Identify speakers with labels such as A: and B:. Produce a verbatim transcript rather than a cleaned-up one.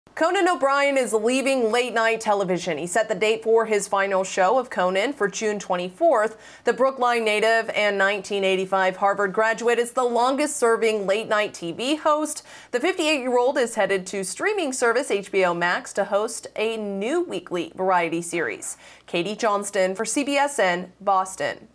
A: Conan O'Brien is leaving late-night television. He set the date for his final show of Conan for June twenty-fourth. The Brookline native and nineteen eighty-five Harvard graduate is the longest-serving late-night T V host. The fifty-eight-year-old is headed to streaming service H B O Max to host a new weekly variety series. Katie Johnston for C B S N, Boston.